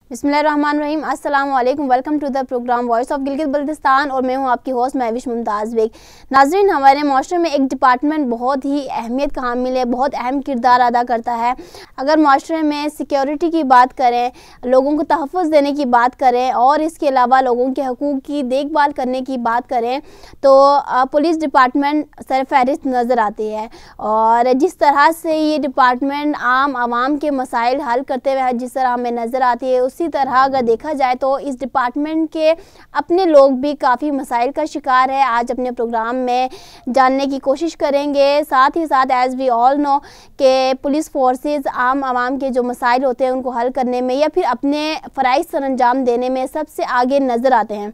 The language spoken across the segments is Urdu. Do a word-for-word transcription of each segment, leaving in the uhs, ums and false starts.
بسم اللہ الرحمن الرحیم، السلام علیکم، welcome to the program voice of Gilgit Baltistan اور میں ہوں آپ کی ہوسٹ مہوش ممتاز بیگ۔ ناظرین، ہمارے معاشرے میں ایک ڈپارٹمنٹ بہت ہی اہمیت کا حامل ہے، بہت اہم کردار ادا کرتا ہے۔ اگر معاشرے میں سیکیورٹی کی بات کریں، لوگوں کو تحفظ دینے کی بات کریں اور اس کے علاوہ لوگوں کے حقوق کی دیکھ بھال کرنے کی بات کریں تو پولیس ڈپارٹمنٹ سر فہرست نظر آتی ہے۔ اور جس طرح سے یہ ڈپارٹمنٹ عام عوام کے مسائل حل کرتے ہوئے جس طرح ہمیں نظر آتی ہے، اسی طرح اگر دیکھا جائے تو اس ڈپارٹمنٹ کے اپنے لوگ بھی کافی مسائل کا شکار ہے۔ آج اپنے پروگرام میں جاننے کی کوشش کریں گے، ساتھ ہی ساتھ ایز وی آل نو کہ پولیس فورسز عام عوام کے جو مسائل ہوتے ہیں ان کو حل کرنے میں یا پھر اپنے فرائض سر انجام دینے میں سب سے آگے نظر آتے ہیں،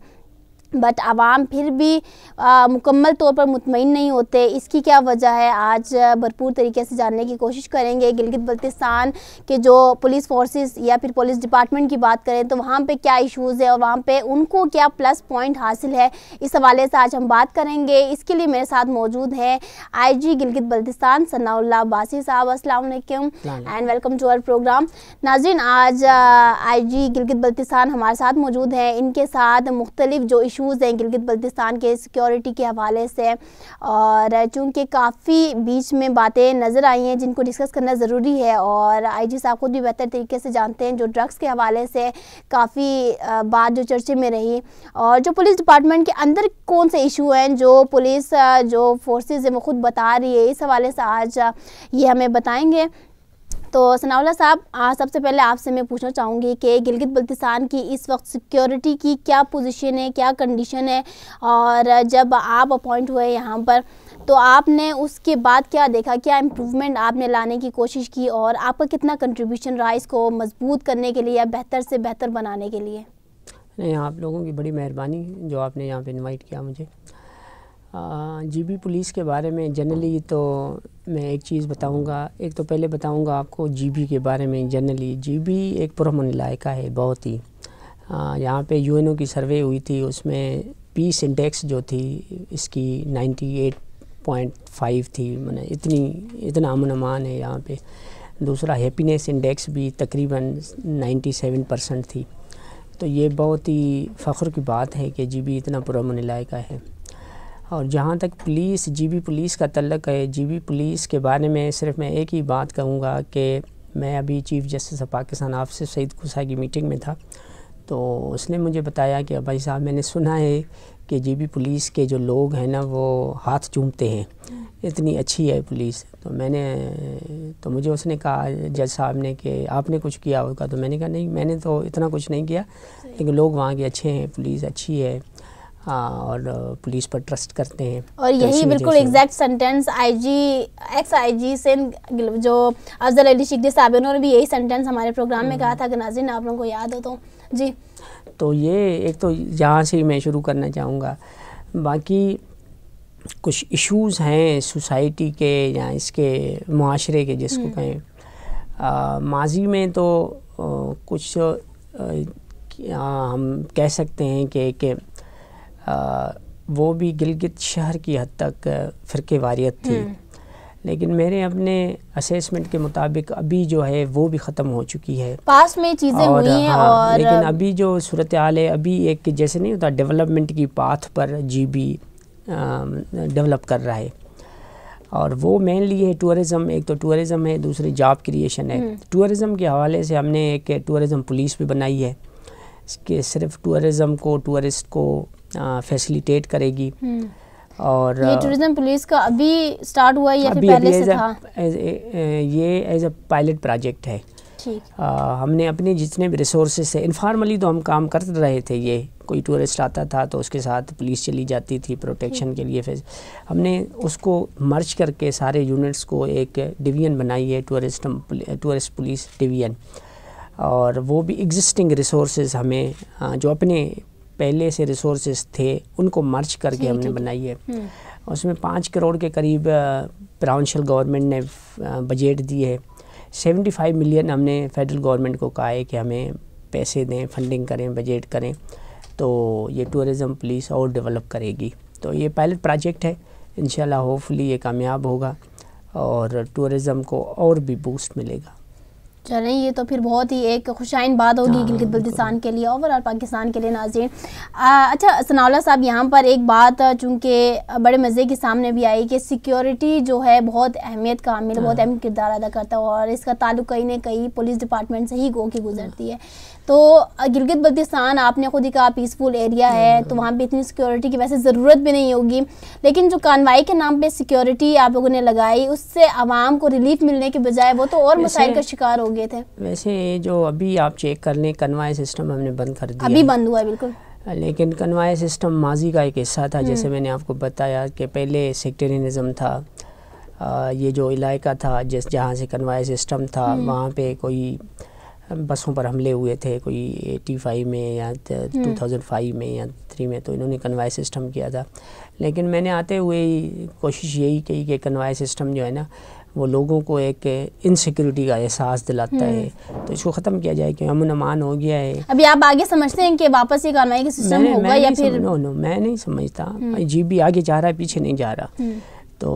بٹ عوام پھر بھی آ, مکمل طور پر مطمئن نہیں ہوتے۔ اس کی کیا وجہ ہے، آج بھرپور طریقے سے جاننے کی کوشش کریں گے۔ گلگت بلتستان کے جو پولیس فورسز یا پھر پولیس ڈپارٹمنٹ کی بات کریں تو وہاں پہ کیا ایشوز ہے اور وہاں پہ ان کو کیا پلس پوائنٹ حاصل ہے، اس حوالے سے آج ہم بات کریں گے۔ اس کے لیے میرے ساتھ موجود ہیں آئی جی گلگت بلتستان ثناء اللہ عباسی صاحب۔ السلام علیکم and welcome to our program. ناظرین، آج آئی جی گلگت بلتستان ہمارے ساتھ موجود ہیں۔ ان کے ساتھ مختلف جو ایشوز ہیں گلگت بلتستان کے سیکیورٹی کے حوالے سے، اور چونکہ کافی بیچ میں باتیں نظر آئی ہیں جن کو ڈسکس کرنا ضروری ہے، اور آئی جی صاحب خود بھی بہتر طریقے سے جانتے ہیں جو ڈرگس کے حوالے سے کافی بات جو چرچے میں رہی، اور جو پولیس ڈپارٹمنٹ کے اندر کون سے ایشو ہیں جو پولیس جو فورسز ہیں وہ خود بتا رہی ہے، اس حوالے سے آج یہ ہمیں بتائیں گے۔ تو ثناء اللہ صاحب، سب سے پہلے آپ سے میں پوچھنا چاہوں گی کہ گلگت بلتستان کی اس وقت سیکیورٹی کی کیا پوزیشن ہے، کیا کنڈیشن ہے، اور جب آپ اپوائنٹ ہوئے یہاں پر تو آپ نے اس کے بعد کیا دیکھا، کیا امپروومنٹ آپ نے لانے کی کوشش کی، اور آپ کا کتنا کنٹریبیوشن رہا اس کو مضبوط کرنے کے لیے یا بہتر سے بہتر بنانے کے لیے؟ نہیں، آپ لوگوں کی بڑی مہربانی جو آپ نے یہاں پہ انوائٹ کیا مجھے۔ جی بی پولیس کے بارے میں جنرلی تو میں ایک چیز بتاؤں گا۔ ایک تو پہلے بتاؤں گا آپ کو جی بی کے بارے میں۔ جنرلی جی بی ایک پرامن علاقہ ہے بہت ہی۔ یہاں پہ یو این او کی سروے ہوئی تھی، اس میں پیس انڈیکس جو تھی اس کی نائنٹی ایٹ پوائنٹ فائیو تھی، میں نے اتنی اتنا امن امان ہے یہاں پہ۔ دوسرا ہیپینیس انڈیکس بھی تقریباً نائنٹی سیون پرسنٹ تھی۔ تو یہ بہت ہی فخر کی بات ہے کہ جی بی اتنا پرامن علاقہ ہے۔ اور جہاں تک پولیس جی بی پولیس کا تعلق ہے، جی بی پولیس کے بارے میں صرف میں ایک ہی بات کہوں گا کہ میں ابھی chief justice of Pakistan office Saeed Kosa کی میٹنگ میں تھا، تو اس نے مجھے بتایا کہ بھائی صاحب میں نے سنا ہے کہ جی بی پولیس کے جو لوگ ہیں نا وہ ہاتھ چومتے ہیں، اتنی اچھی ہے پولیس۔ تو میں نے تو مجھے اس نے کہا جج صاحب نے کہ آپ نے کچھ کیا ہوگا، تو میں نے کہا نہیں، میں نے تو اتنا کچھ نہیں کیا، لیکن لوگ وہاں کے اچھے ہیں، پولیس اچھی ہے اور پولیس پر ٹرسٹ کرتے ہیں۔ اور یہی بالکل exact sentence IG ex IG آئی جی سندھ جو افضل علی شکری صاحب، انہوں نے بھی یہی سینٹنس ہمارے پروگرام میں کہا تھا کہ ناظرین آپ لوگوں کو یاد ہو تو جی۔ تو یہ ایک تو یہاں سے میں شروع کرنا چاہوں گا۔ باقی کچھ ایشوز ہیں سوسائٹی کے یا اس کے معاشرے کے جس کو کہیں، ماضی میں تو کچھ ہم کہہ سکتے ہیں کہ کہ وہ بھی گلگت شہر کی حد تک فرقے واریت تھی، لیکن میرے اپنے اسیسمنٹ کے مطابق ابھی جو ہے وہ بھی ختم ہو چکی ہے۔ پاس میں چیزیں ہوئی ہیں، اور لیکن ابھی جو صورتحال ہے، ابھی ایک جیسے نہیں ہوتا ڈیولپمنٹ کی پاتھ پر جی بی ڈیولپ کر رہا ہے، اور وہ مینلی ہے ٹورزم۔ ایک تو ٹورزم ہے، دوسری جاب کریشن ہے۔ ٹورزم کے حوالے سے ہم نے ایک ٹورزم پولیس بھی بنائی ہے کہ صرف ٹورزم کو ٹورسٹ کو فیسیلیٹیٹ کرے گی۔ اور یہ ٹورزم پولیس کا ابھی سٹارٹ ہوا ہے یا پھر پہلے سے تھا؟ یہ ایز اے پائلٹ پروجیکٹ ہے۔ ہم نے اپنے جتنے بھی ریسورسز سے انفارملی تو ہم کام کر رہے تھے، یہ کوئی ٹورسٹ آتا تھا تو اس کے ساتھ پولیس چلی جاتی تھی پروٹیکشن کے لیے، ہم نے اس کو مرج کر کے سارے یونٹس کو ایک ڈویژن بنائی ہے، ٹورسٹ ٹورسٹ پولیس ڈویژن، اور وہ بھی ایگزسٹنگ ریسورسز ہمیں جو اپنے پہلے سے ریسورسز تھے ان کو مرج کر کے ہم نے بنائی ہے۔ اس میں پانچ کروڑ کے قریب پراونشل گورنمنٹ نے بجٹ دی ہے۔ سیونٹی فائیو ملین ہم نے فیڈرل گورنمنٹ کو کہا ہے کہ ہمیں پیسے دیں، فنڈنگ کریں، بجٹ کریں، تو یہ ٹورزم پولیس اور ڈیولپ کرے گی۔ تو یہ پائلٹ پروجیکٹ ہے، انشاءاللہ ہوپ فلی یہ کامیاب ہوگا اور ٹورزم کو اور بھی بوسٹ ملے گا۔ چلیں یہ تو پھر بہت ہی ایک خوشائن بات ہوگی گلگت بلتستان کے لیے، اوور آل پاکستان کے لیے. ناظرین اچھا ثناء اللہ صاحب، یہاں پر ایک بات چونکہ بڑے مزے کے سامنے بھی آئی کہ سیکیورٹی جو ہے بہت اہمیت کا عامل، بہت اہم کردار ادا کرتا ہے اور اس کا تعلق کہیں نہ کہیں پولیس ڈپارٹمنٹ سے ہی گو کے گزرتی ہے. تو گلگت بلتستان آپ نے خود ہی کہا پیسفل ایریا ہے، تو وہاں پہ اتنی سیکیورٹی کی ویسے ضرورت بھی نہیں ہوگی، لیکن جو کانوائی کے نام پہ سیکیورٹی آپ لوگوں نے لگائی اس سے عوام کو ریلیف ملنے کے بجائے وہ تو اور مسائل کا شکار ہو گئے تھے. ویسے جو ابھی آپ چیک کر لیں کنوائی سسٹم ہم نے بند کر دیا، ابھی بند ہوا ہے بالکل، لیکن کنوائی سسٹم ماضی کا ایک حصہ تھا. جیسے میں نے آپ کو بتایا کہ پہلے سیکٹرینزم تھا، یہ جو علاقہ تھا جس جہاں سے کنوائی سسٹم تھا وہاں پہ کوئی بسوں پر حملے ہوئے تھے، کوئی ایٹی فائیو میں یا ٹو تھاؤزنڈ فائیو میں یا تھری میں، تو انہوں نے کنوائی سسٹم کیا تھا. لیکن میں نے آتے ہوئے کوشش یہی کی کہ کنوائی سسٹم جو ہے نا وہ لوگوں کو ایک انسیکیورٹی کا احساس دلاتا ہے، تو اس کو ختم کیا جائے کہ امن امان ہو گیا ہے. ابھی آپ آگے سمجھتے ہیں کہ واپس یہ کانوائی کا سسٹم ہوگا یا پھر؟ نو نو میں نہیں سمجھتا، جی بھی آگے جا رہا ہے پیچھے نہیں جا رہا. تو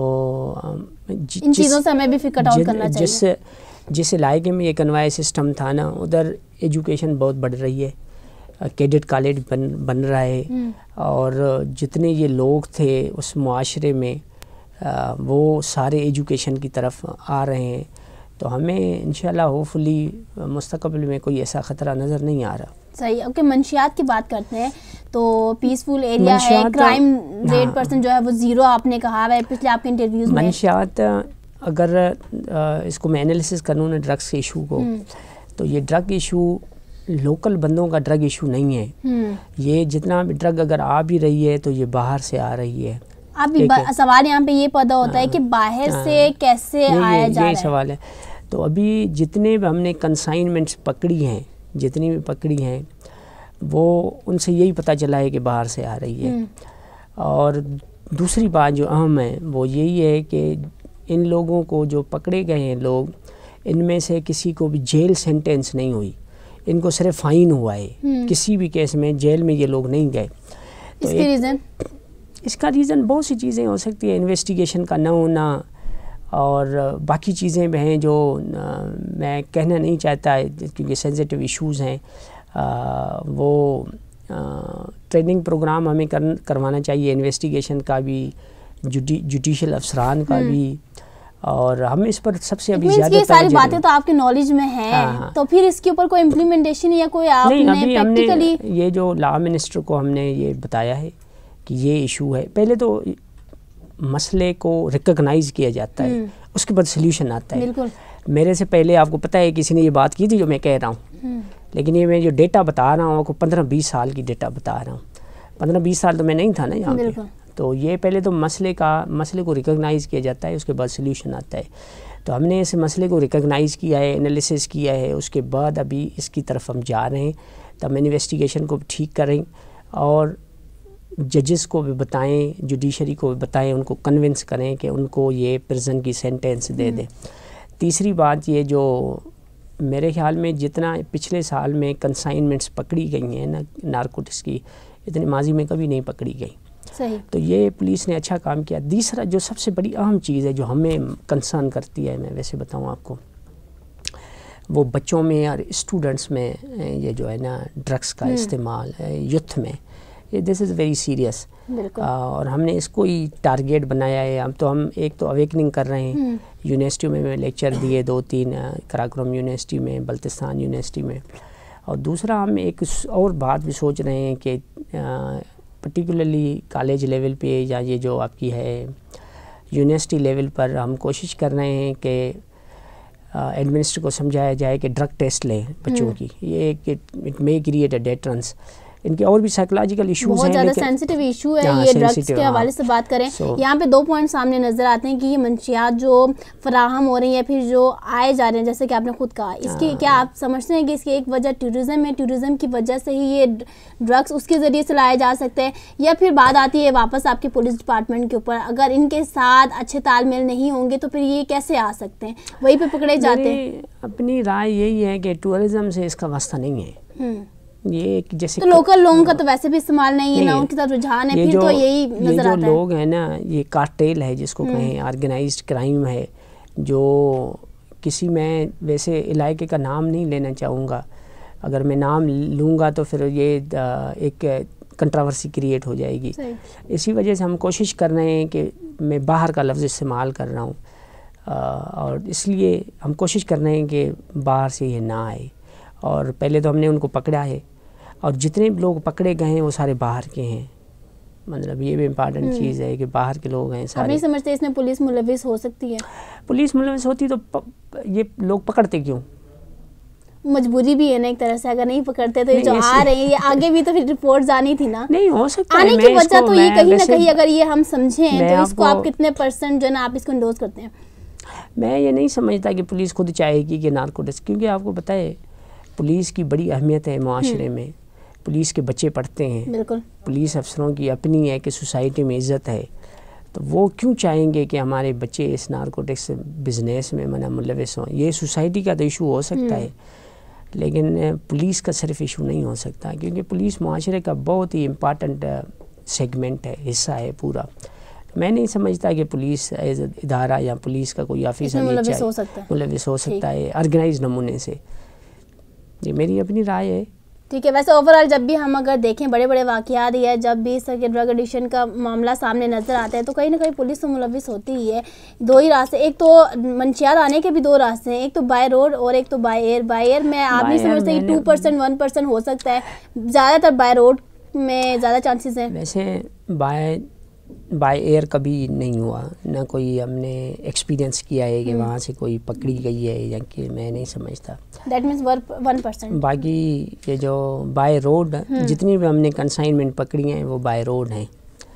ان چیزوں سے ہمیں بھی فکر آؤٹ کرنا چاہیے. جس جس علاقے میں یہ کنوائی سسٹم تھا نا ادھر ایجوکیشن بہت بڑھ رہی ہے، کیڈٹ کالج بن بن رہا ہے، اور جتنے یہ لوگ تھے اس معاشرے میں وہ سارے ایجوکیشن کی طرف آ رہے ہیں. تو ہمیں انشاءاللہ ہوپفلی مستقبل میں کوئی ایسا خطرہ نظر نہیں آ رہا. صحیح. اوکے منشیات کی بات کرتے ہیں تو پیسفل ایریا ہے، کرائم ریٹ پرسنٹ جو ہے وہ زیرو آپ نے کہا ہے پچھلے آپ کے انٹرویوز میں. منشیات اگر اس کو میں انالیسس کروں نا ڈرگس کے ایشو کو، تو یہ ڈرگ ایشو لوکل بندوں کا ڈرگ ایشو نہیں ہے. یہ جتنا بھی ڈرگ اگر آ بھی رہی ہے تو یہ باہر سے آ رہی ہے. ابھی سوال یہاں پہ یہ پیدا ہوتا ہے کہ باہر سے کیسے آیا جا رہا ہے، یہی سوال ہے. تو ابھی جتنے بھی ہم نے کنسائنمنٹس پکڑی ہیں، جتنی بھی پکڑی ہیں وہ ان سے یہی پتہ چلا ہے کہ باہر سے آ رہی ہے. اور دوسری بات جو اہم ہے وہ یہی ہے کہ ان لوگوں کو جو پکڑے گئے ہیں لوگ، ان میں سے کسی کو بھی جیل سینٹینس نہیں ہوئی، ان کو صرف فائن ہوا ہے. کسی بھی کیس میں جیل میں یہ لوگ نہیں گئے. اس کی ریزن اس کا ریزن بہت سی چیزیں ہو سکتی ہیں، انویسٹیگیشن کا نہ ہونا اور باقی چیزیں بھی ہیں جو میں کہنا نہیں چاہتا کیونکہ سینسیٹیو ایشوز ہیں. وہ ٹریننگ پروگرام ہمیں کروانا چاہیے، انویسٹیگیشن کا بھی، جوڈیشل افسران کا بھی، اور ہم اس پر سب سے ابھی زیادہ یہ ساری باتیں تو آپ کے نالج میں ہیں، تو پھر اس کے اوپر کوئی امپلیمنٹیشن یا کوئی آپ نے پریکٹیکلی؟ یہ جو لا منسٹر کو ہم نے یہ بتایا ہے کہ یہ ایشو ہے، پہلے تو مسئلے کو ریکگنائز کیا جاتا ہے، اس کے بعد سلیوشن آتا ہے. بالکل. میرے سے پہلے آپ کو پتہ ہے کسی نے یہ بات کی تھی جو میں کہہ رہا ہوں، لیکن یہ میں جو ڈیٹا بتا رہا ہوں آپ کو پندرہ بیس سال کی ڈیٹا بتا رہا ہوں. پندرہ بیس سال تو میں نہیں تھا نا یہاں پہ. تو یہ پہلے تو مسئلے کا مسئلے کو ریکگنائز کیا جاتا ہے، اس کے بعد سلیوشن آتا ہے. تو ہم نے اس مسئلے کو ریکگنائز کیا ہے، انالیسس کیا ہے، اس کے بعد ابھی اس کی طرف ہم جا رہے ہیں. تو ہم انویسٹیگیشن کو بھی ٹھیک کریں اور ججز کو بھی بتائیں، جوڈیشری کو بھی بتائیں، ان کو کنونس کریں کہ ان کو یہ پرزن کی سینٹینس دے دیں. تیسری بات یہ جو میرے خیال میں جتنا پچھلے سال میں کنسائنمنٹس پکڑی گئی ہیں نا نارکوٹکس کی، اتنی ماضی میں کبھی نہیں پکڑی گئی. صحیح. تو یہ پولیس نے اچھا کام کیا. دوسرا جو سب سے بڑی اہم چیز ہے جو ہمیں کنسرن کرتی ہے، میں ویسے بتاؤں آپ کو، وہ بچوں میں اور اسٹوڈنٹس میں یہ جو ہے نا ڈرگس کا استعمال ہے یوتھ میں، دس از ویری سیریس. اور ہم نے اس کو ہی ٹارگیٹ بنایا ہے. ہم تو ہم ایک تو اویکننگ کر رہے ہیں، یونیورسٹیوں میں میں لیکچر دیے دو تین، قراقرم یونیورسٹی میں، بلتستان یونیورسٹی میں. اور دوسرا ہم ایک اور بات بھی سوچ رہے ہیں کہ پرٹیکولرلی کالج لیول پہ یا یہ جو آپ کی ہے یونیورسٹی لیول پر ہم کوشش کر رہے ہیں کہ ایڈمنسٹر کو سمجھایا جائے کہ ڈرگ ٹیسٹ لیں بچوں کی. یہ کہ it may create a deterrence. ان کے اور بھی سائیکولوجیکل ایشوز ہیں، بہت زیادہ سینسیٹیو ایشو ہے یہ ڈرگس کے حوالے سے بات کریں. یہاں پہ دو پوائنٹ سامنے نظر آتے ہیں کہ یہ منشیات جو فراہم ہو رہی ہیں پھر جو آئے جا رہے ہیں، جیسے کہ آپ نے خود کہا، اس کی کیا آپ سمجھتے ہیں کہ اس کی ایک وجہ ٹورزم ہے، ٹورزم کی وجہ سے ہی یہ ڈرگس اس کے ذریعے سے لائے جا سکتے ہیں، یا پھر بات آتی ہے واپس آپ کے پولیس ڈپارٹمنٹ کے اوپر، اگر ان کے ساتھ اچھے تال میل نہیں ہوں گے تو پھر یہ کیسے آ سکتے ہیں، وہیں پہ پکڑے جاتے ہیں؟ اپنی رائے یہی ہے کہ ٹورزم سے اس کا واسطہ نہیں ہے. یہ جیسے تو لوکل لوگوں کا تو ویسے بھی استعمال نہیں ہے نا، ان کی طرف رجحان ہے، پھر تو یہی نظر آتا ہے. یہ جو لوگ ہیں نا، یہ کارٹیل ہے جس کو کہیں، آرگنائزڈ کرائم ہے جو کسی میں ویسے علاقے کا نام نہیں لینا چاہوں گا، اگر میں نام لوں گا تو پھر یہ ایک کنٹراورسی کریٹ ہو جائے گی. اسی وجہ سے ہم کوشش کر رہے ہیں کہ میں باہر کا لفظ استعمال کر رہا ہوں، اور اس لیے ہم کوشش کر رہے ہیں کہ باہر سے یہ نہ آئے. اور پہلے تو ہم نے ان کو پکڑا ہے، اور جتنے بھی لوگ پکڑے گئے ہیں وہ سارے باہر کے ہیں. مطلب یہ بھی امپارٹنٹ چیز ہے کہ باہر کے لوگ ہیں سارے. آپ نہیں سمجھتے اس میں پولیس ملوث ہو سکتی ہے؟ پولیس ملوث ہوتی تو یہ لوگ پکڑتے کیوں؟ مجبوری بھی ہے نا ایک طرح سے، اگر نہیں پکڑتے تو یہ جو آ رہے ہیں یہ آگے بھی تو پھر رپورٹس آنی تھی نا. نہیں ہو سکتا آنے کی وجہ تو یہ کہیں نہ کہیں اگر یہ ہم سمجھیں تو اس کو آپ کتنے پرسنٹ جو ہے نا آپ اس کو انڈوز کرتے ہیں؟ میں یہ نہیں سمجھتا کہ پولیس خود چاہے گی کہ نارکوٹکس، کیونکہ آپ کو پتہ ہے پولیس کی بڑی اہمیت ہے معاشرے میں. پولیس کے بچے پڑھتے ہیں، بالکل پولیس افسروں کی اپنی ہے کہ سوسائٹی میں عزت ہے، تو وہ کیوں چاہیں گے کہ ہمارے بچے اس نارکوٹکس بزنس میں منع ملوث ہوں؟ یہ سوسائٹی کا تو ایشو ہو سکتا ہے، لیکن پولیس کا صرف ایشو نہیں ہو سکتا، کیونکہ پولیس معاشرے کا بہت ہی امپارٹنٹ سیگمنٹ ہے، حصہ ہے پورا. میں نہیں سمجھتا کہ پولیس ایز ادارہ یا پولیس کا کوئی آفیسر ملوث ہو سکتا ہے ملوث ہو سکتا ہے آرگنائز نمونے سے. یہ میری اپنی رائے ہے. ٹھیک ہے. ویسے اوور آل جب بھی ہم اگر دیکھیں بڑے بڑے واقعات یا جب بھی اس طرح کے ڈرگ ایڈکشن کا معاملہ سامنے نظر آتا ہے تو کہیں نہ کہیں پولیس تو ملوث ہوتی ہی ہے. دو ہی راستے، ایک تو منشیات آنے کے بھی دو راستے ہیں، ایک تو بائی روڈ اور ایک تو بائی ایئر. بائی ایئر میں آپ نہیں سمجھتے کہ ٹو پرسینٹ ون پرسینٹ ہو سکتا ہے، زیادہ تر بائی روڈ میں زیادہ چانسز ہیں. ویسے بائی بائی ایئر کبھی نہیں ہوا، نہ کوئی ہم نے ایکسپیرینس کیا ہے کہ وہاں سے کوئی پکڑی گئی ہے، یا کہ میں نہیں سمجھتا. That means one percent. باقی یہ جو بائی روڈ جتنی بھی ہم نے کنسائنمنٹ پکڑی ہیں وہ بائی روڈ ہیں.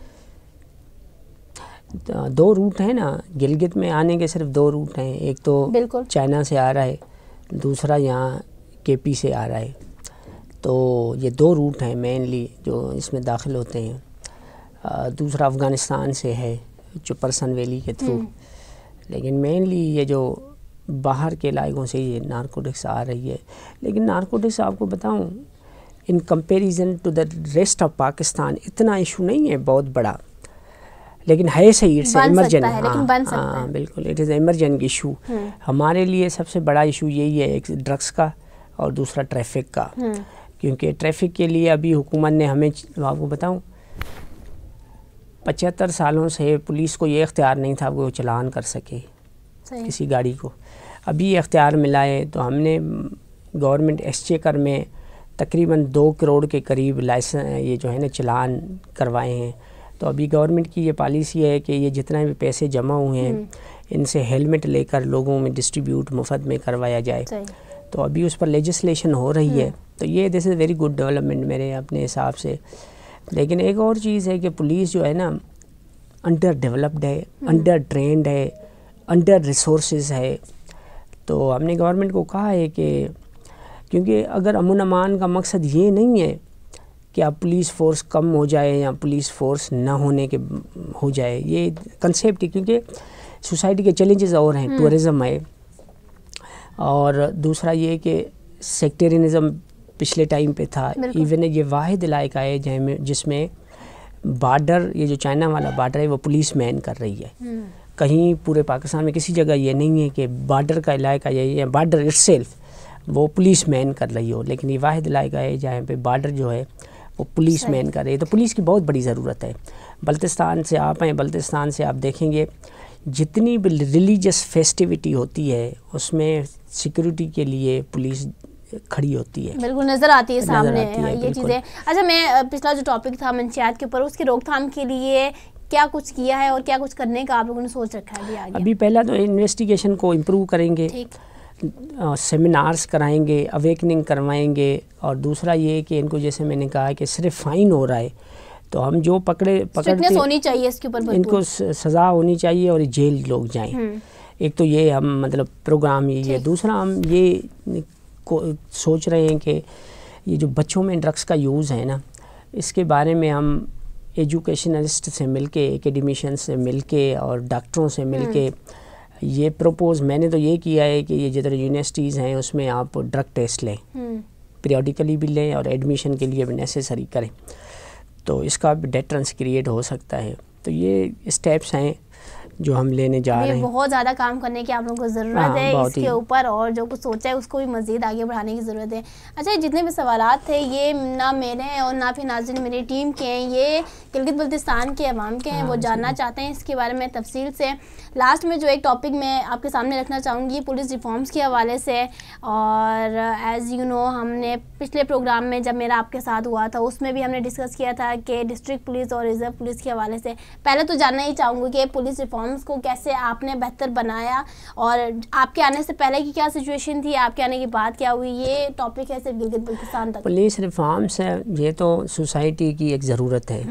دو روٹ ہیں نا گلگت میں آنے کے، صرف دو روٹ ہیں. ایک تو چائنا سے آ رہا ہے، دوسرا یہاں کے پی سے آ رہا ہے. تو یہ دو روٹ ہیں مینلی جو اس میں داخل ہوتے ہیں. دوسرا افغانستان سے ہے جو پرسن ویلی کے تھرو. لیکن مینلی یہ جو باہر کے علاقوں سے یہ نارکوٹکس آ رہی ہے. لیکن نارکوٹکس آپ کو بتاؤں in comparison to the rest of Pakistan اتنا ایشو نہیں ہے بہت بڑا، لیکن ہے صحیح، اٹس ایمرجنٹ. ہاں بالکل، اٹ از ایمرجنٹ ایشو. ہمارے لیے سب سے بڑا ایشو یہی ہے، ایک ڈرگس کا اور دوسرا ٹریفک کا. کیونکہ ٹریفک کے لیے ابھی حکومت نے ہمیں، آپ کو بتاؤں پچہتر سالوں سے پولیس کو یہ اختیار نہیں تھا کہ وہ چلان کر سکے کسی گاڑی کو. ابھی یہ اختیار ملا ہے تو ہم نے گورنمنٹ ایکسچیکر میں تقریباً دو کروڑ کے قریب لائسنس یہ جو ہے نا چلان کروائے ہیں. تو ابھی گورنمنٹ کی یہ پالیسی ہے کہ یہ جتنا بھی پیسے جمع ہوئے ہیں ان سے ہیلمٹ لے کر لوگوں میں ڈسٹریبیوٹ مفت میں کروایا جائے. تو ابھی اس پر لیجسلیشن ہو رہی ہے. تو یہ this is very good development میرے اپنے حساب سے. لیکن ایک اور چیز ہے کہ پولیس جو ہے نا انڈر ڈیولپڈ ہے، انڈر ٹرینڈ ہے، انڈر ریسورسز ہے. تو ہم نے گورنمنٹ کو کہا ہے کہ کیونکہ اگر امن امان کا مقصد یہ نہیں ہے کہ اب پولیس فورس کم ہو جائے یا پولیس فورس نہ ہونے کے ہو جائے، یہ کنسیپٹ، کیونکہ سوسائٹی کے چیلنجز اور ہیں. ٹورزم ہے، اور دوسرا یہ کہ سیکٹرینزم پچھلے ٹائم پہ تھا. ایون یہ واحد علاقہ ہے جس میں بارڈر، یہ جو چائنا والا بارڈر ہے وہ پولیس مین کر رہی ہے. کہیں پورے پاکستان میں کسی جگہ یہ نہیں ہے کہ بارڈر کا علاقہ یہ ہے، بارڈر اٹ سیلف وہ پولیس مین کر رہی ہو. لیکن یہ واحد علاقہ ہے جہاں پہ بارڈر جو ہے وہ پولیس مین کر رہی ہے. تو پولیس کی بہت بڑی ضرورت ہے. بلتستان سے آپ ہیں، بلتستان سے آپ دیکھیں گے جتنی بھی ریلیجس فیسٹیوٹی ہوتی ہے اس میں سیکورٹی کے لیے پولیس کھڑی ہوتی ہے، بالکل نظر آتی ہے سامنے یہ چیزیں. اچھا، میں پچھلا جو ٹاپک تھا منشیات کے اوپر، اس کی روک تھام کے لیے کیا کچھ کیا ہے اور کیا کچھ کرنے کا آپ لوگوں نے سوچ رکھا ہے ابھی آگے؟ ابھی پہلا تو انویسٹیگیشن کو امپروو کریں گے، سیمینارز کرائیں گے، اویکننگ کروائیں گے. اور دوسرا یہ کہ ان کو جیسے میں نے کہا کہ صرف فائن ہو رہا ہے تو ہم جو پکڑے پکڑتے ہونی چاہیے اس کے اوپر، ان کو سزا ہونی چاہیے اور جیل لوگ جائیں. ایک تو یہ ہم مطلب پروگرام یہ ہے. دوسرا ہم یہ کو سوچ رہے ہیں کہ یہ جو بچوں میں ڈرگس کا یوز ہے نا، اس کے بارے میں ہم ایجوکیشنلسٹ سے مل کے، ایکیڈیمیشین سے مل کے اور ڈاکٹروں سے مل کے یہ پروپوز میں نے تو یہ کیا ہے کہ یہ جتنے یونیورسٹیز ہیں اس میں آپ ڈرگ ٹیسٹ لیں، پیریوڈیکلی بھی لیں اور ایڈمیشن کے لیے بھی نیسیسری کریں. تو اس کا بھی ڈیٹرنس کریٹ ہو سکتا ہے. تو یہ اسٹیپس ہیں جو ہم لینے جا رہے ہیں. بہت زیادہ کام کرنے کی آپ لوگوں کو ضرورت ہے اس کے اوپر, اور جو کچھ سوچا ہے اس کو بھی مزید آگے بڑھانے کی ضرورت ہے. اچھا, جتنے بھی سوالات تھے یہ نہ میرے ہیں اور نہ پھر ناظرین میری ٹیم کے ہیں, یہ گلگت بلتستان کے عوام کے ہیں, وہ جاننا چاہتے ہیں اس کے بارے میں تفصیل سے. لاسٹ میں جو ایک ٹاپک میں آپ کے سامنے رکھنا چاہوں گی پولیس ریفارمز کے حوالے سے, اور ایز یو نو ہم نے پچھلے پروگرام میں جب میرا آپ کے ساتھ ہوا تھا اس میں بھی ہم نے ڈسکس کیا تھا کہ ڈسٹرکٹ پولیس اور ریزرو پولیس کے حوالے سے. پہلے تو جاننا ہی چاہوں گی کہ پولیس ریفارمز کو کیسے آپ نے بہتر بنایا, اور آپ کے آنے سے پہلے کی کیا سچویشن تھی, آپ کے آنے کے بعد کیا ہوئی. یہ ٹاپک ہے صرف گلگت بلتستان تک. پولیس ریفارمز ہے یہ تو سوسائٹی کی ایک ضرورت ہے.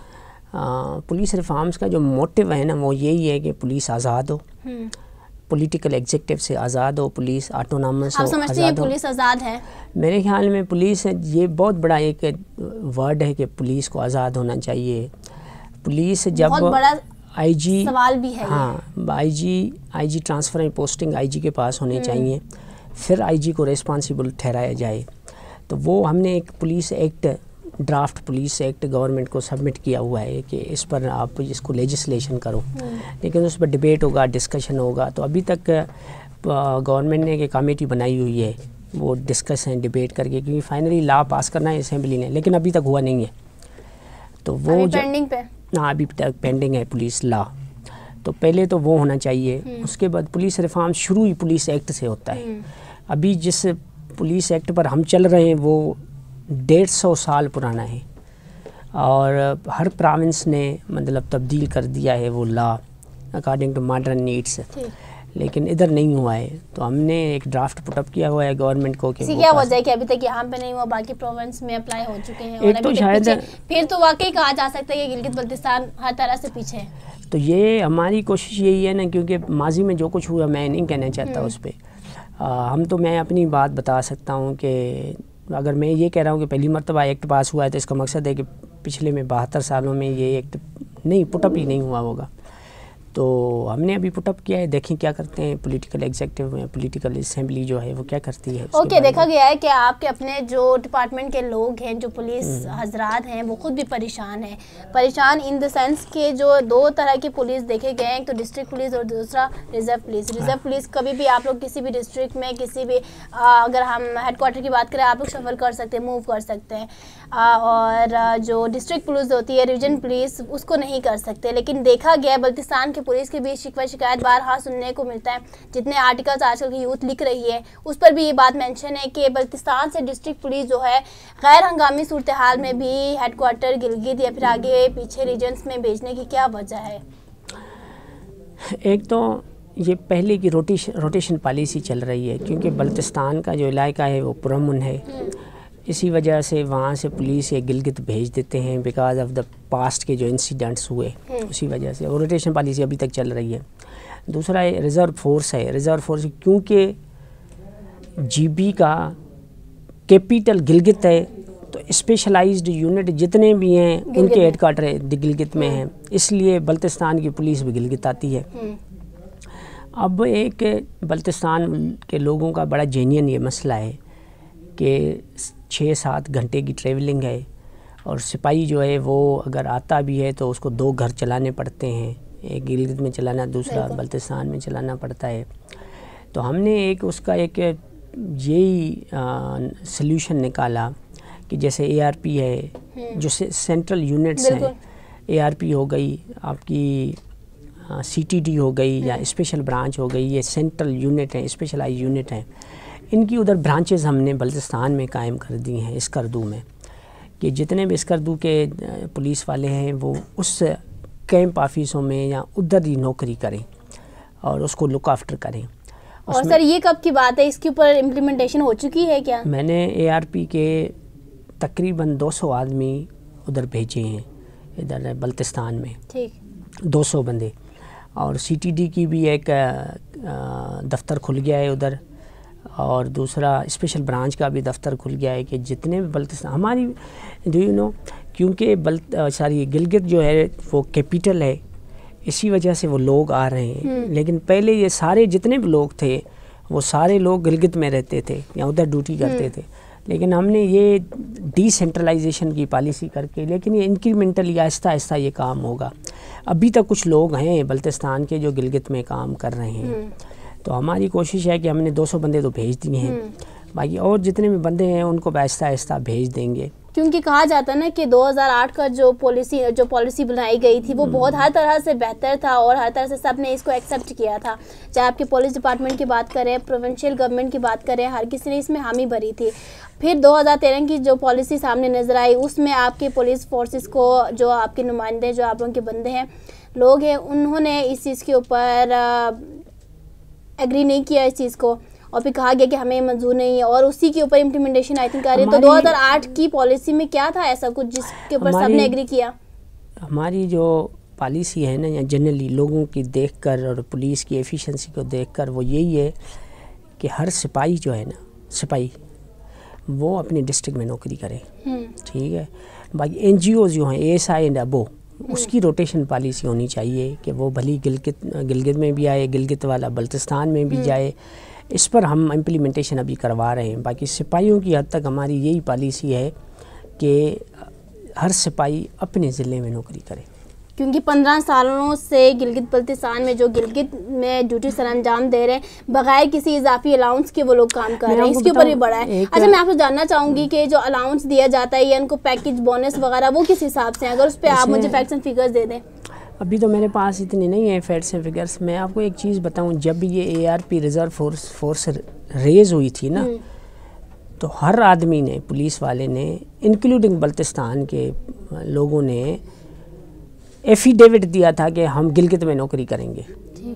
پولیس ریفارمز کا جو موٹیو ہے نا وہ یہی ہے کہ پولیس آزاد ہو, پولیٹیکل ایگزیکٹو سے آزاد ہو, پولیس آٹونامس ہو, آزاد ہو. پولیس آزاد ہے میرے خیال میں. پولیس یہ بہت بڑا ایک ورڈ ہے کہ پولیس کو آزاد ہونا چاہیے. پولیس جب آئی جی سوال بھی ہے, ہاں آئی جی آئی جی ٹرانسفر پوسٹنگ آئی جی کے پاس ہونی چاہیے, پھر آئی جی کو ریسپانسیبل ٹھہرایا جائے. تو وہ ہم نے ایک police act, draft police act government کو سبمٹ کیا ہوا ہے کہ اس پر آپ اس کو لیجسلیشن کرو, لیکن اس پر ڈبیٹ ہوگا, ڈسکشن ہوگا. تو ابھی تک گورنمنٹ نے ایک کمیٹی بنائی ہوئی ہے, وہ ڈسکس ہیں ڈبیٹ کر کے, کیونکہ فائنلی لا پاس کرنا ہے اسمبلی نے, لیکن ابھی تک ہوا نہیں ہے. تو وہ پینڈنگ پہ ہاں ابھی تک پینڈنگ ہے پولیس لا. تو پہلے تو وہ ہونا چاہیے. اس کے بعد پولیس ریفارم شروع ہی پولیس ایکٹ سے ہوتا ہے. ابھی جس پولیس ایکٹ پر ہم چل رہے ہیں وہ ڈیڑھ سو سال پرانا ہے, اور ہر پراونس نے مطلب تبدیل کر دیا ہے وہ law according to modern needs, لیکن ادھر نہیں ہوا ہے. تو ہم نے ایک ڈرافٹ پٹ اپ کیا ہوا ہے گورنمنٹ کو کہ کیا وجہ ہے کہ ابھی تک یہاں پہ نہیں ہوا, باقی پروونس میں اپلائی ہو چکے ہیں, ایک تو شاید پھر تو واقعی کہا جا سکتا ہے کہ گلگت بلتستان ہر طرح سے پیچھے ہے. تو یہ ہماری کوشش یہی ہے نا, کیونکہ ماضی میں جو کچھ ہوا میں نہیں کہنا چاہتا اس پہ. ہم تو میں اپنی بات بتا سکتا ہوں کہ اگر میں یہ کہہ رہا ہوں کہ پہلی مرتبہ ایکٹ پاس ہوا ہے تو اس کا مقصد ہے کہ پچھلے میں بہتر سالوں میں یہ ایکٹ نہیں پٹ اپ ہی نہیں ہوا ہوگا. تو ہم نے ابھی پٹ اپ کیا ہے, دیکھیں کیا کرتے ہیں پولیٹیکل ایگزیکٹو میں, پولیٹیکل اسمبلی جو ہے وہ کیا کرتی ہے. اوکے, دیکھا گیا ہے کہ آپ کے اپنے جو ڈپارٹمنٹ کے لوگ ہیں, جو پولیس حضرات ہیں, وہ خود بھی پریشان ہیں. پریشان ان دا سینس کہ جو دو طرح کی پولیس دیکھے گئے ہیں, ایک تو ڈسٹرکٹ پولیس اور دوسرا ریزرو پولیس. ریزرو پولیس کبھی بھی آپ لوگ کسی بھی ڈسٹرکٹ میں کسی بھی, اگر ہم ہیڈ کوارٹر کی بات کریں, آپ لوگ شفل کر سکتے ہیں, موو کر سکتے ہیں, اور جو ڈسٹرکٹ پولیس ہوتی ہے, ریجن پولیس, اس کو نہیں کر سکتے. لیکن دیکھا گیا بلتستان کی پولیس کے بھی شکوہ شکایت بارہا سننے کو ملتا ہے. جتنے آرٹیکلز آج کل کی یوتھ لکھ رہی ہے اس پر بھی یہ بات مینشن ہے کہ بلتستان سے ڈسٹرکٹ پولیس جو ہے غیر ہنگامی صورتحال میں بھی ہیڈ کوارٹر گلگت یا پھر آگے پیچھے ریجنز میں بھیجنے کی کیا وجہ ہے؟ ایک تو یہ پہلے کی روٹیشن روٹیشن پالیسی چل رہی ہے, کیونکہ بلتستان کا جو علاقہ ہے وہ پرامن ہے, اسی وجہ سے وہاں سے پولیس یہ گلگت بھیج دیتے ہیں بیکاز آف دا پاسٹ کے جو انسیڈنٹس ہوئے, اسی وجہ سے. اور روٹیشن پالیسی ابھی تک چل رہی ہے. دوسرا ہے ریزرو فورس ہے. ریزرو فورس کیونکہ جی بی کا کیپیٹل گلگت ہے, تو اسپیشلائزڈ یونٹ جتنے بھی ہیں ان کے ہیڈ کوارٹر گلگت میں ہیں, اس لیے بلتستان کی پولیس بھی گلگت آتی ہے. اب ایک بلتستان کے لوگوں کا بڑا جینین یہ مسئلہ ہے کہ چھ سات گھنٹے کی ٹریولنگ ہے, اور سپاہی جو ہے وہ اگر آتا بھی ہے تو اس کو دو گھر چلانے پڑتے ہیں, ایک گلگت میں چلانا, دوسرا بلتستان میں چلانا پڑتا ہے. تو ہم نے ایک اس کا ایک یہی سلیوشن نکالا کہ جیسے اے آر پی ہے, جو سینٹرل یونٹس ہیں, اے آر پی ہو گئی, آپ کی سی ٹی ڈی ہو گئی یا اسپیشل برانچ ہو گئی, یہ سینٹرل یونٹ ہیں, اسپیشلائز یونٹ ہیں. ان کی ادھر برانچز ہم نے بلتستان میں قائم کر دی ہیں اسکردو میں, کہ جتنے بھی اسکردو کے پولیس والے ہیں وہ اس کیمپ آفیسوں میں یا ادھر ہی نوکری کریں اور اس کو لک آفٹر کریں. اور سر یہ کب کی بات ہے, اس کے اوپر امپلیمنٹیشن ہو چکی ہے کیا؟ میں نے اے آر پی کے تقریباً دو سو آدمی ادھر بھیجے ہیں, ادھر بلتستان میں دو سو بندے. اور سی ٹی ڈی کی بھی ایک دفتر کھل گیا ہے ادھر, اور دوسرا اسپیشل برانچ کا بھی دفتر کھل گیا ہے کہ جتنے بھی بلتستان ہماری ڈو یو نو کیونکہ بلت ساری گلگت جو ہے وہ کیپیٹل ہے, اسی وجہ سے وہ لوگ آ رہے ہیں. لیکن پہلے یہ سارے جتنے بھی لوگ تھے وہ سارے لوگ گلگت میں رہتے تھے یا ادھر ڈیوٹی کرتے تھے. لیکن ہم نے یہ ڈی سینٹرلائزیشن کی پالیسی کر کے، لیکن یہ انکریمنٹلی آہستہ آہستہ یہ کام ہوگا. ابھی تک کچھ لوگ ہیں بلتستان کے جو گلگت میں کام کر رہے ہیں، تو ہماری کوشش ہے کہ ہم نے دو سو بندے تو بھیج دیے ہیں، باقی اور جتنے بھی بندے ہیں ان کو آہستہ آہستہ بھیج دیں گے. کیونکہ کہا جاتا ہے نا کہ دو ہزار آٹھ کا جو پالیسی جو پالیسی بنائی گئی تھی وہ بہت ہر طرح سے بہتر تھا اور ہر طرح سے سب نے اس کو ایکسیپٹ کیا تھا. چاہے آپ کے پولیس ڈپارٹمنٹ کی بات کریں، پروونشل گورنمنٹ کی بات کریں، ہر کسی نے اس میں حامی بھری تھی. پھر دو ہزار تیرہ کی جو پالیسی سامنے نظر آئی اس میں آپ کے پولیس فورسز کو، جو آپ کے نمائندے، جو آپ لوگوں کے بندے ہیں، لوگ ہیں، انہوں نے اس چیز کے اوپر ایگری نہیں کیا اس چیز کو، اور پھر کہا گیا کہ ہمیں منظور نہیں ہے، اور اسی کے اوپر امپلیمنٹیشن آئی تھنک کر رہے. تو دو ہزار آٹھ کی پالیسی میں کیا تھا ایسا کچھ جس کے اوپر سب نے ایگری کیا؟ ہماری جو پالیسی ہے نا، یا جنرلی لوگوں کی دیکھ کر اور پولیس کی ایفیشنسی کو دیکھ کر، وہ یہی ہے کہ ہر سپاہی جو ہے نا، سپاہی وہ اپنے ڈسٹرکٹ میں نوکری کرے. ٹھیک ہے. باقی این جی اوز جو ہیں، A S I and above, اس کی روٹیشن پالیسی ہونی چاہیے کہ وہ بھلی گلگت گلگت میں بھی آئے، گلگت والا بلتستان میں بھی جائے. اس پر ہم امپلیمنٹیشن ابھی کروا رہے ہیں. باقی سپاہیوں کی حد تک ہماری یہی پالیسی ہے کہ ہر سپاہی اپنے ضلع میں نوکری کرے. کیونکہ پندرہ سالوں سے گلگت بلتستان میں جو گلگت میں ڈیوٹی سر انجام دے رہے ہیں بغیر کسی اضافی الاؤنس کے وہ لوگ کام کر رہے ہیں، اس کے اوپر بھی بڑا ہے. اچھا، میں آپ سے جاننا چاہوں گی کہ جو الاؤنس دیا جاتا ہے یا ان کو پیکج بونس وغیرہ، وہ کس حساب سے ہیں؟ اگر اس پہ آپ مجھے فیکٹس اینڈ فگرز دے دیں. ابھی تو میرے پاس اتنے نہیں ہیں فیکٹس اینڈ فگرس. میں آپ کو ایک چیز بتاؤں، جب یہ A R P reserve force force raise ہوئی تھی نا، تو ہر آدمی نے، پولیس والے نے، انکلوڈنگ بلتستان کے لوگوں نے ایفیڈیوٹ دیا تھا کہ ہم گلگت میں نوکری کریں گے.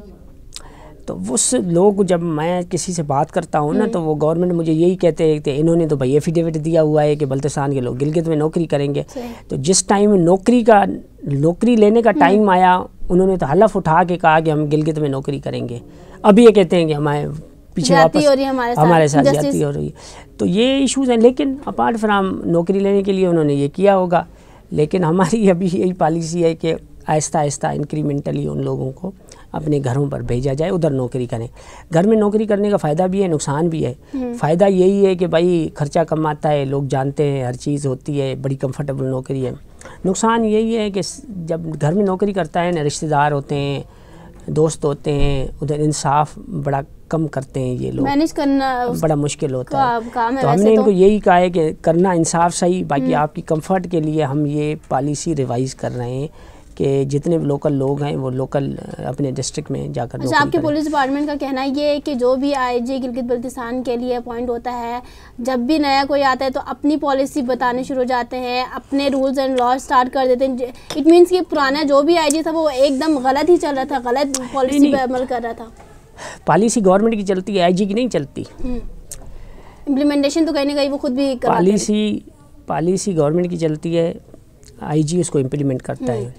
تو اس لوگ، جب میں کسی سے بات کرتا ہوں نا، تو وہ گورنمنٹ مجھے یہی کہتے ہیں کہ انہوں نے تو بھائی ایفیڈیوٹ دیا ہوا ہے کہ بلتستان کے لوگ گلگت میں نوکری کریں گے. تو جس ٹائم نوکری کا نوکری لینے کا ٹائم آیا، انہوں نے تو حلف اٹھا کے کہا کہ ہم گلگت میں نوکری کریں گے. ابھی یہ کہتے ہیں کہ ہمارے پیچھے واپس ہمارے ساتھ زیادتی ہو رہی ہے. تو یہ ایشوز ہیں. لیکن اپارٹ فرام نوکری لینے کے لیے انہوں نے یہ کیا ہوگا. لیکن ہماری ابھی یہی پالیسی ہے کہ آہستہ آہستہ انکریمنٹلی ان لوگوں کو اپنے گھروں پر بھیجا جائے، ادھر نوکری کریں. گھر میں نوکری کرنے کا فائدہ بھی ہے، نقصان بھی ہے. فائدہ یہی ہے کہ بھائی خرچہ کم آتا ہے، لوگ جانتے ہیں، ہر چیز ہوتی ہے، بڑی کمفرٹیبل نوکری ہے. نقصان یہی ہے کہ جب گھر میں نوکری کرتا ہے نا، رشتہ دار ہوتے ہیں، دوست ہوتے ہیں، ادھر انصاف بڑا کم کرتے ہیں یہ لوگ، مینیج کرنا بڑا مشکل ہوتا ہے. تو ہم نے ان کو یہی کہا ہے کہ کرنا انصاف صحیح. باقی آپ کی کمفرٹ کے لیے ہم یہ پالیسی ریوائز کر رہے ہیں کہ جتنے لوکل لوگ ہیں وہ لوکل اپنے ڈسٹرکٹ میں جا کر نوکری کریں. آپ کے پولیس ڈپارٹمنٹ کا کہنا یہ ہے کہ جو بھی آئی جی گلگت بلتستان کے لیے اپوائنٹ ہوتا ہے، جب بھی نیا کوئی آتا ہے تو اپنی پالیسی بتانے شروع ہو جاتے ہیں، اپنے رولز اینڈ لاز اسٹارٹ کر دیتے ہیں. اٹ مینس کہ پرانا جو بھی آئی جی تھا وہ ایک دم غلط ہی چل رہا تھا، غلط پالیسی پہ عمل کر رہا تھا. پالیسی گورنمنٹ کی چلتی ہے، آئی جی کی نہیں چلتی. امپلیمنٹیشن تو کہیں نہ کہیں وہ خود بھی کرواتے ہیں. پالیسی پالیسی گورنمنٹ کی چلتی ہے، آئی جی اس کو امپلیمنٹ کرتا ہے.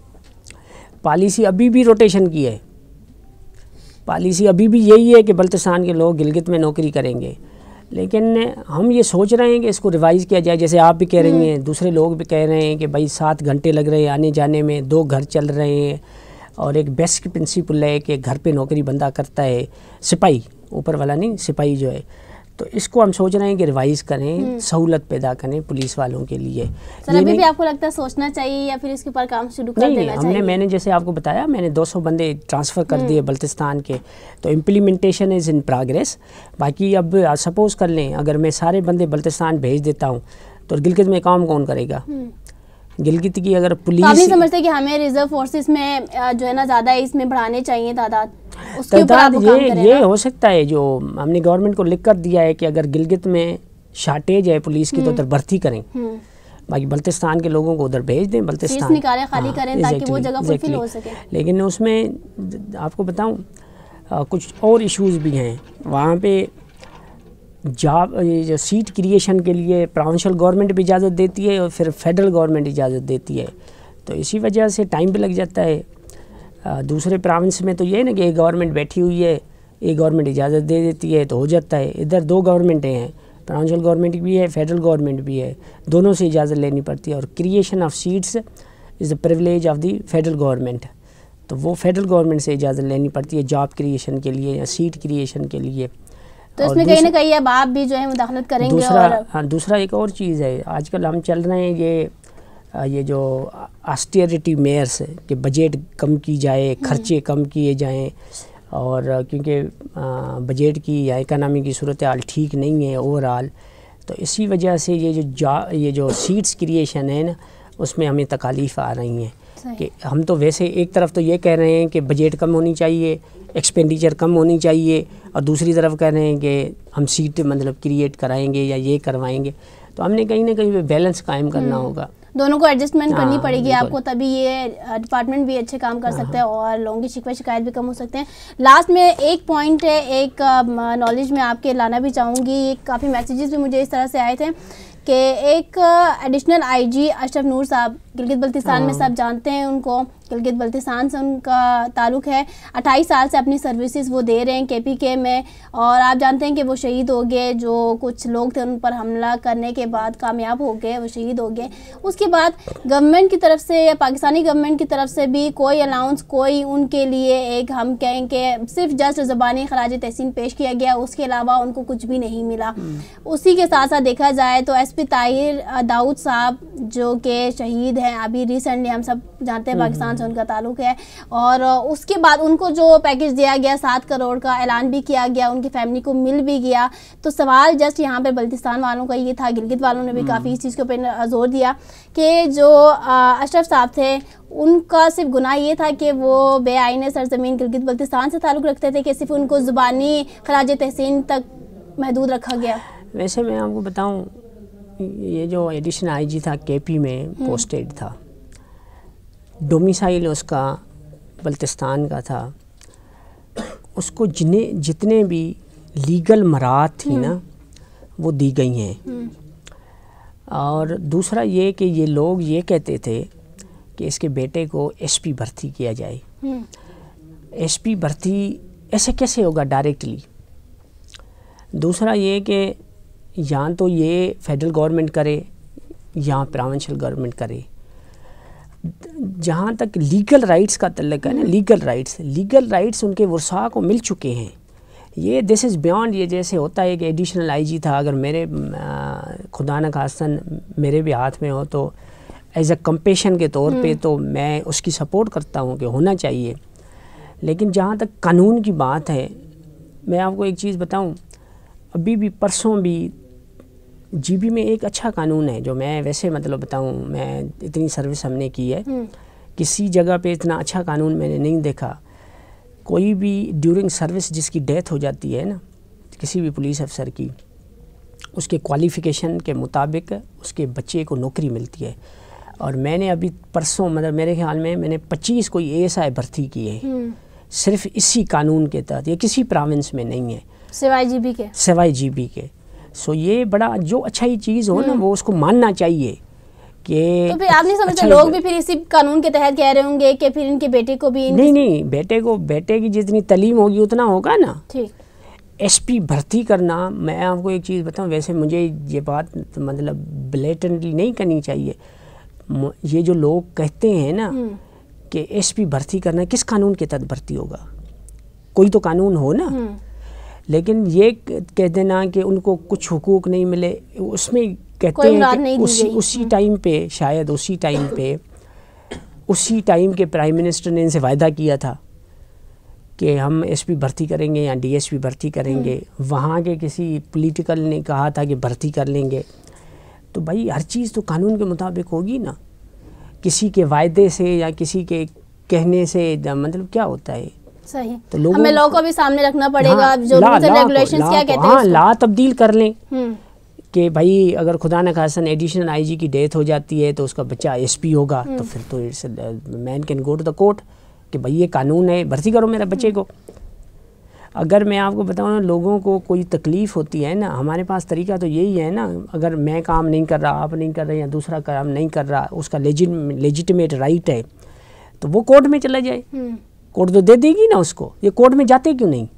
پالیسی ابھی بھی روٹیشن کی ہے. پالیسی ابھی بھی یہی ہے کہ بلتستان کے لوگ گلگت میں نوکری کریں گے. لیکن ہم یہ سوچ رہے ہیں کہ اس کو ریوائز کیا جائے. جیسے آپ بھی کہہ رہی ہیں، دوسرے لوگ بھی کہہ رہے ہیں کہ بھائی سات گھنٹے لگ رہے ہیں آنے جانے میں، دو گھر چل رہے ہیں، اور ایک بیسک پرنسپل ہے کہ گھر پہ نوکری بندہ کرتا ہے، سپاہی، اوپر والا نہیں، سپاہی جو ہے. تو اس کو ہم سوچ رہے ہیں کہ ریوائز کریں، سہولت پیدا کریں پولیس والوں کے لیے. سر ابھی بھی آپ کو لگتا ہے سوچنا چاہیے یا پھر اس کے اوپر کام شروع کر دینا چاہیے؟ ہم نے میں نے جیسے آپ کو بتایا، میں نے دو سو بندے ٹرانسفر کر دیے بلتستان کے. تو امپلیمنٹیشن از ان پروگریس. باقی اب سپوز کر لیں اگر میں سارے بندے بلتستان بھیج دیتا ہوں تو گلگت میں کام کون کرے گا؟ گلگت کی اگر پولیس، آپ نہیں سمجھتے کہ ہمیں ریزرو فورسز میں جو ہے نا زیادہ اس میں بڑھانے چاہیے تعداد؟ اس کے اوپر آپ کام کریں. یہ ہو سکتا ہے جو ہم نے گورنمنٹ کو لکھ کر دیا ہے کہ اگر گلگت میں شارٹیج ہے پولیس کی تو ادھر بھرتی کریں. باقی بلتستان کے لوگوں کو ادھر بھیج دیں، بلتستان نکالیں، خالی کریں تاکہ وہ جگہ فلفل ہو سکے. لیکن اس میں آپ کو بتاؤں کچھ اور ایشوز بھی ہیں وہاں پہ. جاب جو سیٹ کریشن کے لیے پروونشل گورنمنٹ بھی اجازت دیتی ہے اور پھر فیڈرل گورنمنٹ اجازت دیتی ہے. تو اسی وجہ سے ٹائم بھی لگ جاتا ہے. دوسرے پروونس میں تو یہ ہے نا کہ ایک گورنمنٹ بیٹھی ہوئی ہے، ایک گورنمنٹ اجازت دے دیتی ہے تو ہو جاتا ہے. ادھر دو گورنمنٹیں ہیں، پروونشل گورنمنٹ بھی ہے، فیڈرل گورنمنٹ بھی ہے، دونوں سے اجازت لینی پڑتی ہے. اور creation of seats is the privilege of the federal government. تو وہ فیڈرل گورنمنٹ سے اجازت لینی پڑتی ہے جاب کریشن کے لیے یا سیٹ کریشن کے لیے. تو اس میں کہیں نہ کہیں اب آپ بھی جو ہے مداخلت کریں گے. دوسرا ہاں دوسرا ایک اور چیز ہے, آج کل ہم چل رہے ہیں یہ یہ جو آسٹیریٹی میئرس ہے کہ بجٹ کم کی جائے, خرچے کم کیے جائیں, اور کیونکہ بجٹ کی یا اکنامی کی صورتحال ٹھیک نہیں ہے اوور آل, تو اسی وجہ سے یہ جو جا یہ جو سیٹس کریشن ہے نا اس میں ہمیں تکالیف آ رہی ہیں کہ ہم تو ویسے ایک طرف تو یہ کہہ رہے ہیں کہ بجٹ کم ہونی چاہیے, ایکسپینڈیچر کم ہونی چاہیے, اور دوسری طرف کہہ رہے ہیں کہ ہم سیٹ مطلب کریٹ کرائیں گے یا یہ کروائیں گے. تو ہم نے کہیں نہ کہیں بیلنس قائم کرنا ہوگا, دونوں کو ایڈجسٹمنٹ کرنی پڑے گی آپ کو, تبھی یہ ڈپارٹمنٹ بھی اچھے کام کر سکتے ہیں اور لوگوں کی شکوے شکایت بھی کم ہو سکتے ہیں. لاسٹ میں ایک پوائنٹ ہے, ایک نالج میں آپ کے لانا بھی چاہوں گی. کافی میسیجز بھی مجھے اس طرح سے آئے تھے کہ ایک ایڈیشنل آئی جی اشرف نور صاحب گلگت بلتستان میں سب جانتے ہیں ان کو, گلگت بلتستان سے ان کا تعلق ہے, اٹھائیس سال سے اپنی سروسز وہ دے رہے ہیں کے پی کے میں, اور آپ جانتے ہیں کہ وہ شہید ہو گئے. جو کچھ لوگ تھے ان پر حملہ کرنے کے بعد کامیاب ہو گئے, وہ شہید ہو گئے. اس کے بعد گورنمنٹ کی طرف سے یا پاکستانی گورنمنٹ کی طرف سے بھی کوئی الاؤنس, کوئی ان کے لیے ایک ہم کہیں کہ صرف جسٹ زبانی خراج تحسین پیش کیا گیا, اس کے علاوہ ان کو کچھ بھی نہیں ملا. اسی کے ساتھ ساتھ دیکھا جائے تو ایس پی طاہر داؤد صاحب جو کہ شہید ہیں ابھی ریسنٹلی, ہم سب جانتے ہیں پاکستان سے ان کا تعلق ہے, اور اس کے بعد ان کو جو پیکج دیا گیا سات کروڑ کا اعلان بھی کیا گیا, ان کی فیملی کو مل بھی گیا. تو سوال جسٹ یہاں پہ بلتستان والوں کا یہ تھا, گلگت والوں نے بھی کافی اس چیز کے اوپر زور دیا کہ جو اشرف صاحب تھے ان کا صرف گناہ یہ تھا کہ وہ بے آئین سرزمین گلگت بلتستان سے تعلق رکھتے تھے, کہ صرف ان کو زبانی خراج تحسین تک محدود رکھا گیا. ویسے میں آپ کو بتاؤں, یہ جو ایڈیشن آئی جی تھا کے پی میں پوسٹڈ تھا, ڈومیسائل اس کا بلتستان کا تھا, اس کو جنہیں جتنے بھی لیگل مراحت تھی نا وہ دی گئی ہیں. اور دوسرا یہ کہ یہ لوگ یہ کہتے تھے کہ اس کے بیٹے کو ایس پی بھرتی کیا جائے. ایس پی بھرتی ایسے کیسے ہوگا ڈائریکٹلی؟ دوسرا یہ کہ یا تو یہ فیڈرل گورنمنٹ کرے یا پروونشل گورنمنٹ کرے. جہاں تک لیگل رائٹس کا تعلق ہے نا, لیگل رائٹس لیگل رائٹس ان کے ورثاء کو مل چکے ہیں. یہ دس از بیانڈ, یہ جیسے ہوتا ہے کہ ایڈیشنل آئی جی تھا, اگر میرے خدا نہ خواستاً میرے بھی ہاتھ میں ہو تو ایز اے کمپیشن کے طور پہ تو میں اس کی سپورٹ کرتا ہوں کہ ہونا چاہیے. لیکن جہاں تک قانون کی بات ہے, میں آپ کو ایک چیز بتاؤں, ابھی بھی پرسوں بھی جی بی میں ایک اچھا قانون ہے جو میں ویسے مطلب بتاؤں, میں اتنی سروس ہم نے کی ہے, کسی جگہ پہ اتنا اچھا قانون میں نے نہیں دیکھا. کوئی بھی ڈیورنگ سروس جس کی ڈیتھ ہو جاتی ہے نا کسی بھی پولیس افسر کی, اس کے کوالیفیکیشن کے مطابق اس کے بچے کو نوکری ملتی ہے. اور میں نے ابھی پرسوں مطلب میرے خیال میں میں نے پچیس کوئی اے ایس آئی بھرتی کی ہے صرف اسی قانون کے تحت, یہ کسی پراونس میں نہیں ہے سوائے جی بی کے سوائے جی بی کے. سو یہ بڑا جو اچھا ہی چیز ہو نا وہ اس کو ماننا چاہیے کہ تو پھر آپ نہیں سمجھتے لوگ بھی پھر اسی قانون کے تحت کہہ رہے ہوں گے کہ پھر ان کے بیٹے کو بھی نہیں نہیں بیٹے کو بیٹے کی جتنی تعلیم ہوگی اتنا ہوگا نا. ٹھیک, ایس پی بھرتی کرنا, میں آپ کو ایک چیز بتاؤں, ویسے مجھے یہ بات مطلب بلیٹنٹلی نہیں کرنی چاہیے. یہ جو لوگ کہتے ہیں نا کہ ایس پی بھرتی کرنا, کس قانون کے تحت بھرتی ہوگا؟ کوئی تو قانون ہو نا. لیکن یہ کہہ دینا کہ ان کو کچھ حقوق نہیں ملے, اس میں کہتے ہیں کہ اسی اسی ٹائم پہ شاید اسی ٹائم پہ اسی ٹائم کے پرائم منسٹر نے ان سے وعدہ کیا تھا کہ ہم ایس پی بھرتی کریں گے یا ڈی ایس پی بھرتی کریں گے. وہاں کے کسی پولیٹیکل نے کہا تھا کہ بھرتی کر لیں گے. تو بھائی ہر چیز تو قانون کے مطابق ہوگی نا, کسی کے وعدے سے یا کسی کے کہنے سے مطلب کیا ہوتا ہے؟ صحیح, تو ہمیں لاء کو بھی سامنے رکھنا پڑے گا, جو رولز اینڈ ریگولیشنز کیا کہتے ہیں ہاں لا تبدیل کر لیں کہ بھائی اگر خدا نہ خواستہ ایڈیشنل آئی جی کی ڈیتھ ہو جاتی ہے تو اس کا بچہ ایس پی ہوگا, تو پھر تو man can go to the court کہ بھائی یہ قانون ہے, بھرتی کرو میرے بچے کو. اگر میں آپ کو بتاؤں نا, لوگوں کو کوئی تکلیف ہوتی ہے نا, ہمارے پاس طریقہ تو یہی ہے نا, اگر میں کام نہیں کر رہا, آپ نہیں کر رہے یا دوسرا کام نہیں کر رہا, اس کا لیجیٹمیٹ رائٹ ہے تو وہ کورٹ میں چلا جائے, کورٹ تو دے دے گی نا اس کو. یہ کورٹ میں جاتے کیوں نہیں؟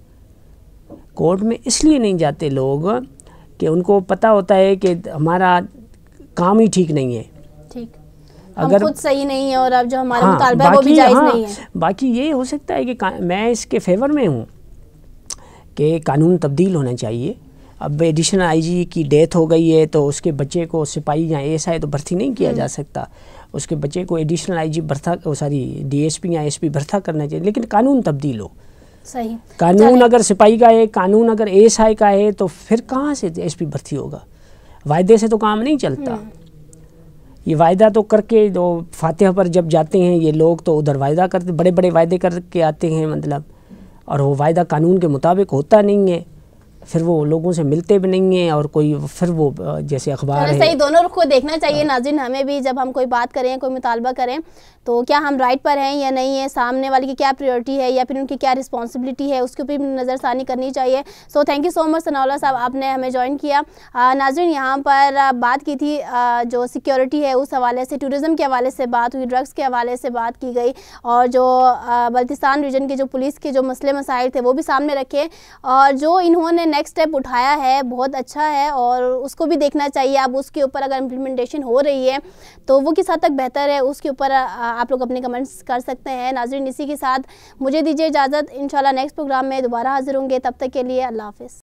کورٹ میں اس لیے نہیں جاتے لوگ کہ ان کو پتہ ہوتا ہے کہ ہمارا کام ہی ٹھیک نہیں ہے, ٹھیک اگر خود صحیح نہیں ہے اور اب جو ہمارا مطالبہ ہے وہ بھی باقی جائز ہاں نہیں ہے. باقی یہ ہو سکتا ہے کہ میں اس کے فیور میں ہوں کہ قانون تبدیل ہونا چاہیے. اب ایڈیشنل آئی جی کی ڈیتھ ہو گئی ہے تو اس کے بچے کو سپاہی یا اے ایس آئی تو بھرتی نہیں کیا جا سکتا, اس کے بچے کو ایڈیشنل آئی جی برتھا ساری ڈی ایس پی یا ایس پی برتھا کرنا چاہیے, لیکن قانون تبدیل ہو. صحیح. قانون اگر سپاہی کا ہے, قانون اگر اے ایس آئی کا ہے, تو پھر کہاں سے ایس پی بھرتی ہوگا؟ وعدے سے تو کام نہیں چلتا. یہ وعدہ تو کر کے جو فاتحہ پر جب جاتے ہیں یہ لوگ تو ادھر وعدہ کرتے, بڑے بڑے وعدے کر کے آتے ہیں مطلب, اور وہ وعدہ قانون کے مطابق ہوتا نہیں ہے, پھر وہ لوگوں سے ملتے بھی نہیں ہیں, اور کوئی پھر وہ جیسے اخبار ہے. صحیح, دونوں رخ کو دیکھنا چاہیے ناظرین ہمیں بھی. جب ہم کوئی بات کریں, کوئی مطالبہ کریں, تو کیا ہم رائٹ پر ہیں یا نہیں ہے, سامنے والے کی کیا پریورٹی ہے یا پھر ان کی کیا رسپانسبلٹی ہے, اس کے اوپر نظر ثانی کرنی چاہیے. سو تھینک یو سو مچ ثناء اللہ صاحب, آپ نے ہمیں جوائن کیا. ناظرین یہاں پر بات کی تھی جو سیکیورٹی ہے اس حوالے سے, ٹورزم کے حوالے سے بات ہوئی, ڈرگس کے حوالے سے بات کی گئی, اور جو بلتستان ریجن کے جو پولیس کے جو مسئلے مسائل تھے وہ بھی سامنے رکھے, اور جو انہوں نے نیکسٹ اسٹیپ اٹھایا ہے بہت اچھا ہے, اور اس کو بھی دیکھنا چاہیے. اب اس کے اوپر اگر امپلیمنٹیشن ہو رہی ہے تو وہ کس حد تک بہتر ہے, اس کے اوپر آپ لوگ اپنے کمنٹس کر سکتے ہیں. ناظرین اسی کے ساتھ مجھے دیجیے اجازت, انشاءاللہ نیکسٹ پروگرام میں دوبارہ حاضر ہوں گے, تب تک کے لیے اللہ حافظ.